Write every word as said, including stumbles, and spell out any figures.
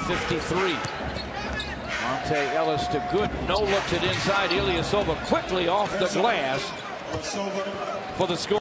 fifty-three. Monte Ellis to Gooden. No looks it inside. Ilyasova quickly off the glass for the score.